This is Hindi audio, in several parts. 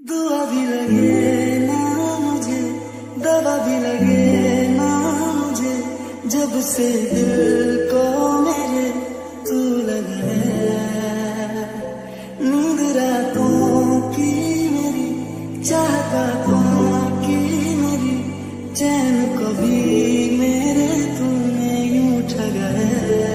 दुआ भी लगे ना मुझे, दवा भी लगे ना मुझे, जब से दिल को मेरे तू लगा है। नींद रातों की मेरी, चाहतों की मेरी, चैन को भी मेरे तूने यूं ठगा है।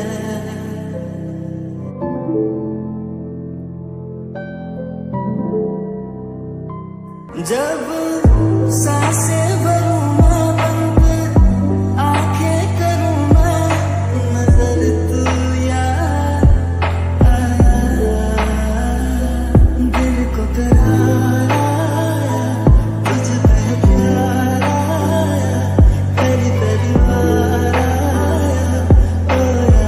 जब सांसें भरूं मैं बंद, आंखें करूं मैं नजर, तू यार आया, दिल को करार आया, तुझ पे प्यार आया, तेरी तेरी बार आया, ओ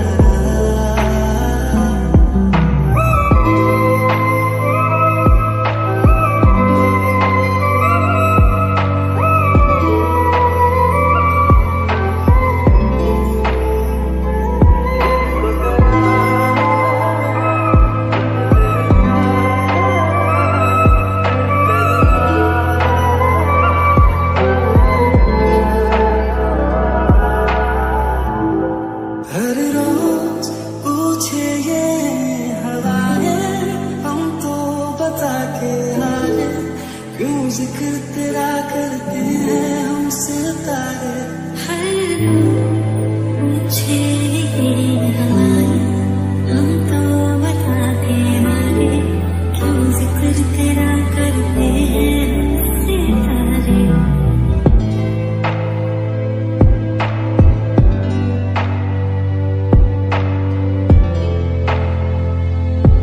हर रोज पूछे ये हवाएं, हम तो बता के आए, क्यों जिक्र तेरा करते हैं हम सितारे। हर रोज पूछे ये हवाएं, हम तो बता के आए, क्यों जिक्र तेरा करते हैं हम सितारे।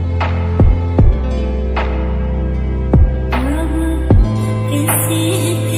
किसी